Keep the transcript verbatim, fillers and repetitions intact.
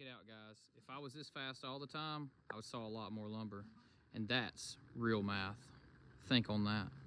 Check it out, guys. If I was this fast all the time, I would saw a lot more lumber. And that's real math. Think on that.